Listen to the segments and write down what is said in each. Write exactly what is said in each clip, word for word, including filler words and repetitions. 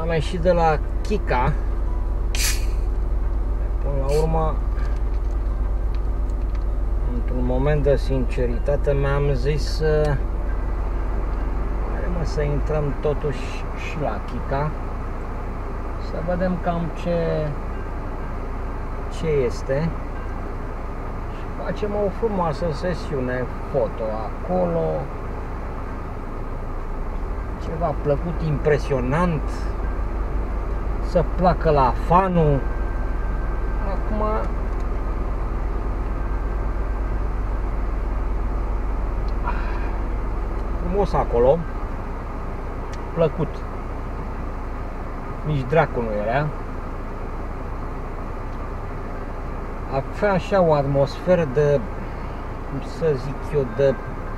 Am ieșit de la Chica. Până la urmă, într-un moment de sinceritate, mi-am zis hai mă să intrăm totuși și la Chica, să vedem cam ce ce este și facem o frumoasă sesiune foto acolo, ceva plăcut, impresionant, să placă la fanul. Acum frumos acolo, plăcut, nici dracu nu era. Avea așa o atmosferă de, cum să zic eu, de,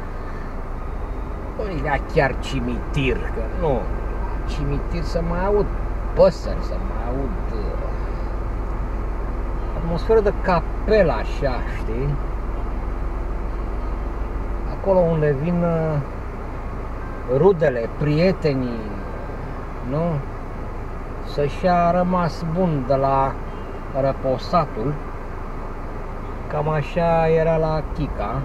nu era chiar cimitir, că nu, cimitir să mai aud păsări, să mai aud atmosferă de capelă așa, știi? Acolo unde vin rudele, prietenii, nu? Să-și a rămas bun de la răposatul. Cam așa era la Chica.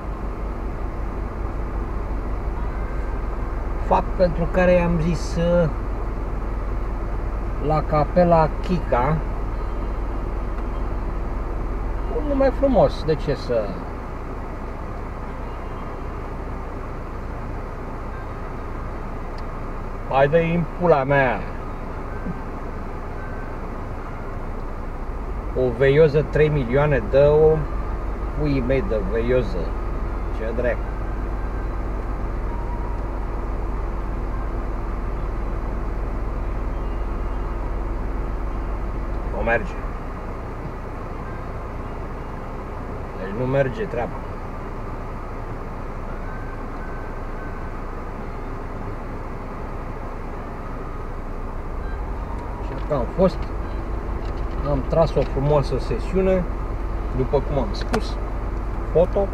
Fapt pentru care i-am zis la Capela Chica un nume frumos, de ce să... Hai de-i în pula mea! O veioză trei milioane, dă-o puii mei de veioză. Ce drept! Nu merge. Deci nu merge treaba. Și că am fost, am tras o frumoasă sesiune, după cum am spus, foto.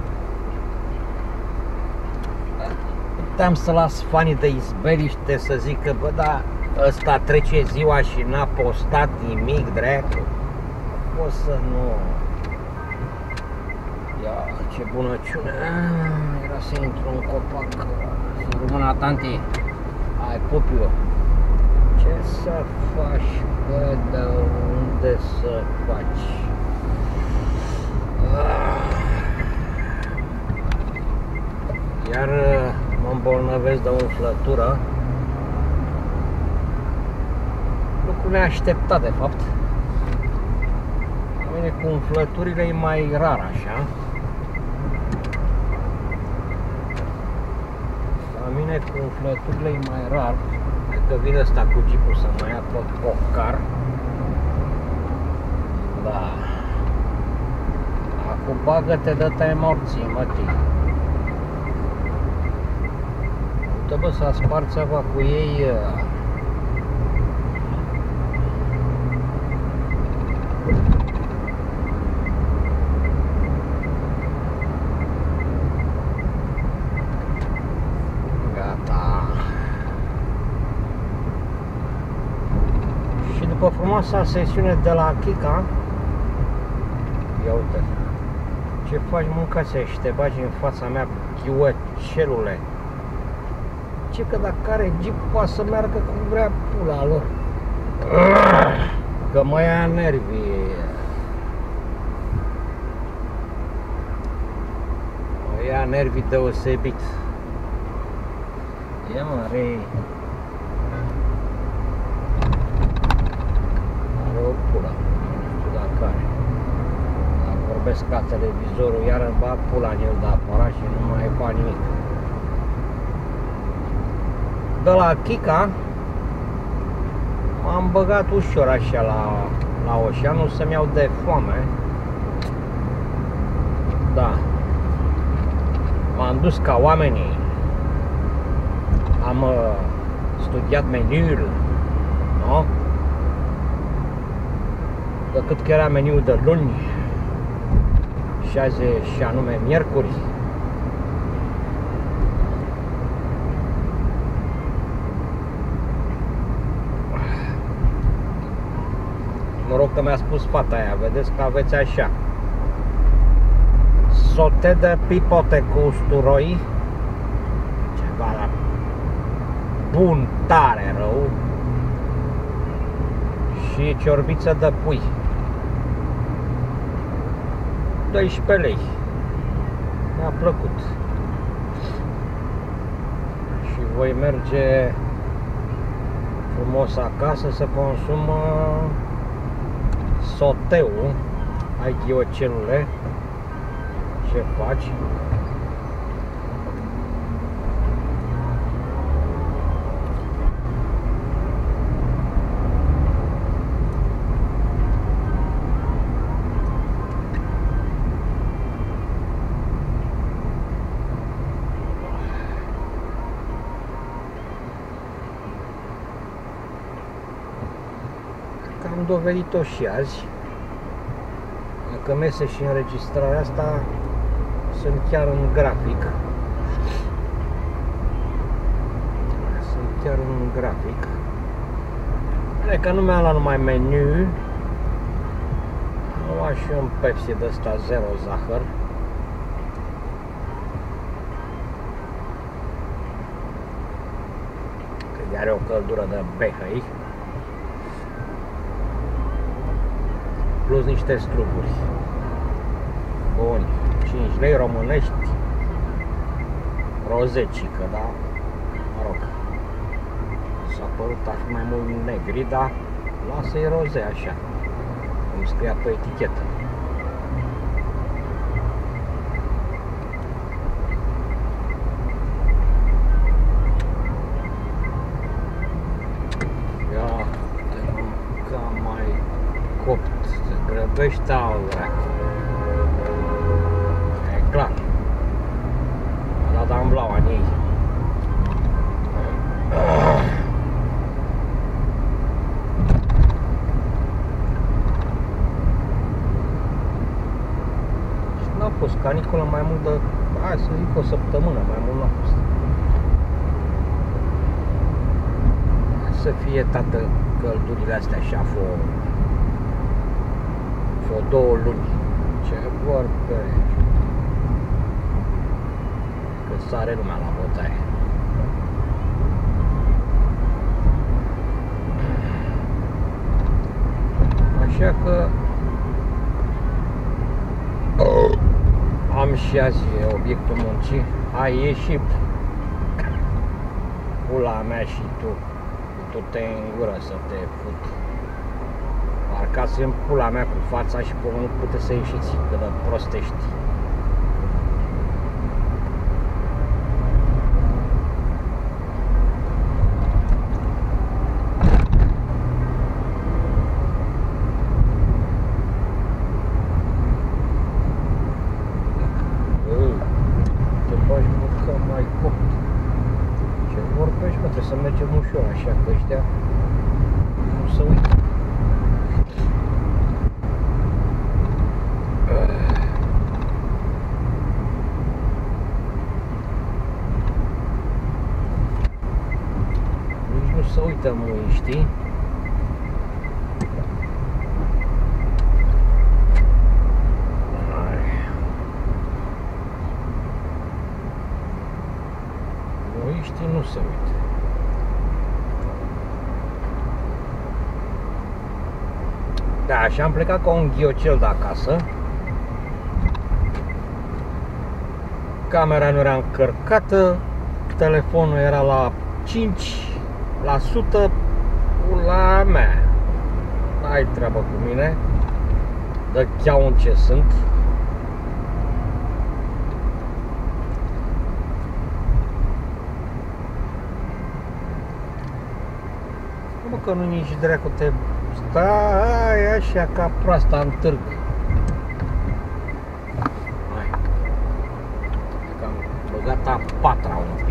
Puteam să las fanii de izbeliște să zic că, bă, da, ăsta trece ziua și n-a postat nimic, drept. O să nu... Ia, ce bunăciune! Era să intru în copac. Să rămână tanti. Hai, pupiu! Ce să faci, bă, de unde să faci? Iar mă îmbolnăvesc de umflătură. Lucru neașteptat, de fapt. La mine cu umflăturile e mai rar așa. La mine cu umflăturile e mai rar. Cred că vine ăsta cu jeepul să mă ia tot pocar. Da. Acum bagă-te, dă-te morții, mătii. Uite, bă, s-a spart ceva cu ei. După frumoasa sesiune de la Chica, ia uite, ce faci, mâncați și te bagi în fața mea, ghiocelule. Ce că dacă are jeep poate să meargă cum vrea pula lor. Că mă ia nervii. Mă ia nervii deosebit. Ia mă, rei. O pula, nu știu dacă are. Dacă vorbesc ca televizorul, iar îmi bag pula în el de aparat și nu mai fac nimic. De la Chica m-am băgat ușor așa la, la Oșeanu să-mi iau de foame. Da. M-am dus ca oamenii. Am uh, studiat meniul, nu? Cât că era meniul de luni și azi și anume miercuri. că mi-a spus fata aia, vedeți că aveți așa sote de pipote cu usturoi, ceva bun, tare rău, și ciorbiță de pui, doisprezece lei. Mi-a plăcut. Și voi merge frumos acasă să consum soteul. Ai ghiocelule, ce faci? Am dovedit-o și azi. Dacă mese și înregistrarea asta sunt chiar în grafic. Sunt chiar în grafic. Cred că nu mi-am luat numai meniu. Am luat și un Pepsi de ăsta zero zahăr. Că are o căldură de behăi. Plus niște struguri. Bun, cinci lei românești. Rozecică, da? Mă rog. S-a părut a fi mai mult negri, dar lasă-i roze așa, cum scria pe etichetă. Ia, te cam mai copt. Grăbește al dracu. E clar. A dat amblaua în ei. Și n-a fost caniculă mai mult de, hai să zic, o săptămână, mai mult n-a fost. Să fie, tată, căldurile astea așa, fă o două luni. Ce vorbești? Că sare lumea la bătaie. Așa că am și azi obiectul muncii. Ai ieșit pula mea și tu. Tu te în gură să te fut. Arcați în pula mea cu fața și pe nu puteți să ieșiți, că de prostești. Te faci, mă, că mai copt. Ce vorbești, mă, trebuie să mergem ușor, așa, că ăștia nu se uită. Să uităm muiștii. Muiștii nu se uită. Da, și am plecat ca un ghiocel de acasă. Camera nu era încărcată, telefonul era la cinci la sută, la mea. N-ai treabă cu mine. Dă cheaun ce sunt. Mă, că nu nici dracu te stai așa ca proasta în târg. Hai. Că am băgat a patra,